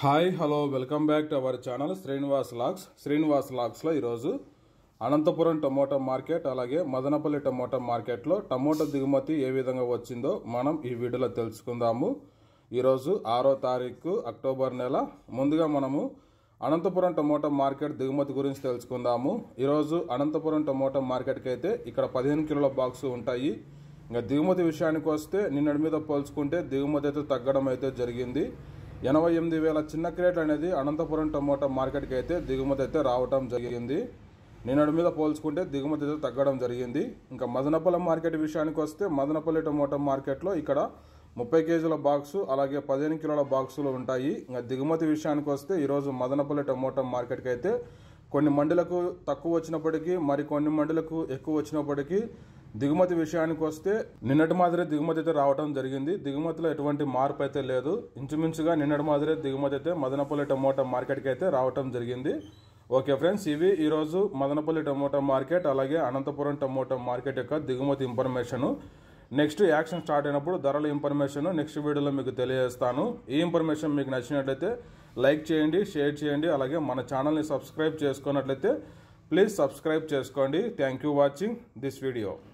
Hi hello welcome back to our channel Srinivas లాగ్స్లో ఈరోజు Anantapuram tomato market అలాగే మదనపల్లి టమోటా మార్కెట్లో టమోటా దిగుమతి ఏ విధంగా వచ్చిందో మనం ఈ వీడియోలో తెలుసుకుందాము. ఈరోజు 6వ తారీఖు అక్టోబర్ నెల. ముందుగా మనము అనంతపురం టమోటా మార్కెట్ దిగుమతి గురించి తెలుసుకుందాము. ఈరోజు అనంతపురం టమోటా మార్కెట్కి అయితే ఇక్కడ 15 కిలోల బాక్సు ఉంటాయి. ఇంకా దిగుమతి విషయానికి వస్తే నిన్నటి మీద పోల్చుకుంటే దిగుమతి అయితే తగ్గడం అయితే జరిగింది. 88,000 చిన్న క్రేట్ అనేది అనంతపురం టమోటా మార్కెట్కి అయితే దిగుమతి అయితే రావటం జరిగింది. నిన్నటి మీద పోల్చుకుంటే దిగుమతి అయితే తగ్గడం జరిగింది. ఇంకా మదనపల్లి మార్కెట్ విషయానికి వస్తే మదనపల్లి టమోటా మార్కెట్లో ఇక్కడ 30 కేజీల బాక్సు అలాగే 15 కిలోల బాక్సులు ఉంటాయి. ఇంకా దిగుమతి విషయానికి వస్తే ఈరోజు మదనపల్లి టమోటా మార్కెట్కి అయితే కొన్ని మండలకు తక్కువ వచ్చినప్పటికీ మరి కొన్ని మండలకు ఎక్కువ వచ్చినప్పటికీ దిగుమతి విషయానికి వస్తే నిన్నటి మాదిరే దిగుమతి అయితే రావడం జరిగింది. దిగుమతిలో ఎటువంటి మార్పు అయితే లేదు. ఇంచుమించుగా నిన్నటి మాదిరే దిగుమతి అయితే మదనపల్లి టమోటా మార్కెట్కి అయితే రావడం జరిగింది. ఓకే ఫ్రెండ్స్, ఇవి ఈరోజు మదనపల్లి టమోటా మార్కెట్ అలాగే అనంతపురం టమోటా మార్కెట్ యొక్క దిగుమతి ఇన్ఫర్మేషన్. నెక్స్ట్ యాక్షన్ స్టార్ట్ అయినప్పుడు ధరల ఇన్ఫర్మేషన్ నెక్స్ట్ వీడియోలో మీకు తెలియజేస్తాను. ఈ ఇన్ఫర్మేషన్ మీకు నచ్చినట్లయితే లైక్ చేయండి, షేర్ చేయండి, అలాగే మన ఛానల్ని సబ్స్క్రైబ్ చేసుకున్నట్లయితే ప్లీజ్ సబ్స్క్రైబ్ చేసుకోండి. Thank you watching this video.